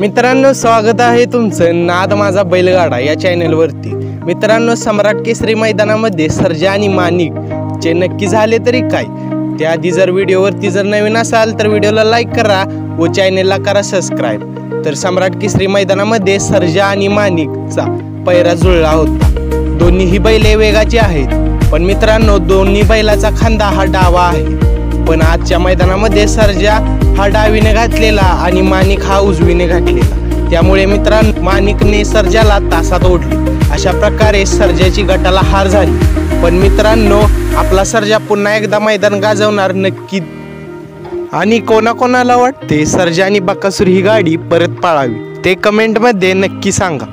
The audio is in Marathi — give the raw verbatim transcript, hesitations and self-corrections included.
मित्रांनो, स्वागत आहे तुमचं नाद माझा बैलगाडा या चॅनलवरती। मित्रांनो, सम्राट केसरी मैदानामध्ये सर्जा आणि माणिक चे नक्की झाले तरी काय, त्याआधी जर व्हिडिओवरती जर नवीन असाल तर व्हिडिओला लाईक करा व चॅनलला करा सबस्क्राइब। तर सम्राट केसरी मैदानामध्ये सर्जा आणि माणिकचा पैरा जुळला होता। दोन्हीही बैले वेगाचे आहेत, पण मित्रांनो दोन्ही बैलाचा खांदा हा डावा आहे। पण आजच्या मैदानामध्ये सर्जा हा डावीने घातलेला आणि माणिक हा उजवीने घातलेला, त्यामुळे मित्रांनो माणिकने सर्जाला तासात ओढली। अशा प्रकारे सर्जाची गटाला हार झाली। पण मित्रांनो, आपला सर्जा पुन्हा एकदा मैदान गाजवणार नक्की। आणि कोणाकोणाला वाटते सर्जा आणि बकासूर ही गाडी परत पाळावी ते कमेंटमध्ये नक्की सांगा।